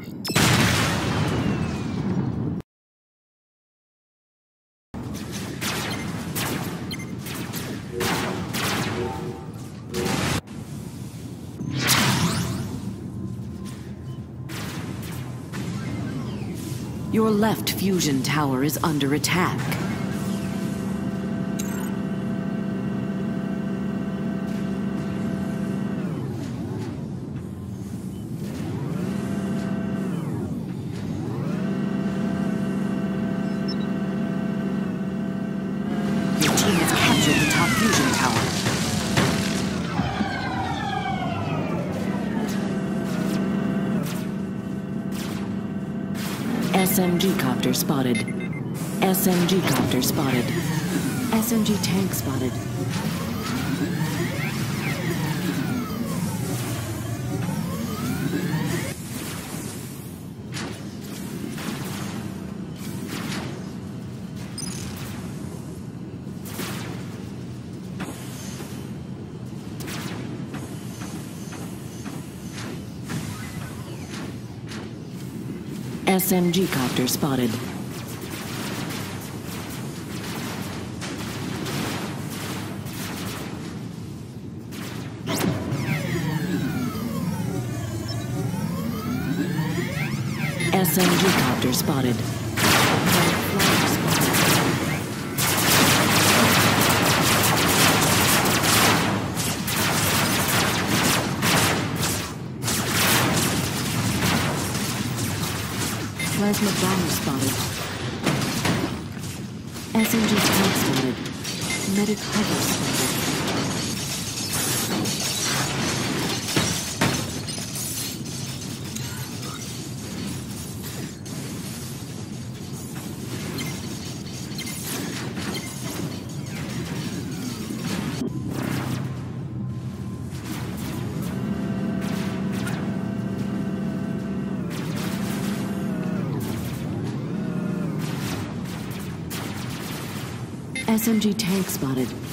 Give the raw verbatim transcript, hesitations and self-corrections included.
Your left fusion tower is under attack. Your team has captured the top fusion tower. S M G copter spotted. S M G copter spotted. S M G tank spotted. S M G copter spotted. S M G copter spotted. Plasma bomber spotted. S M G tank spotted. Medic hover spotted. S M G tank spotted.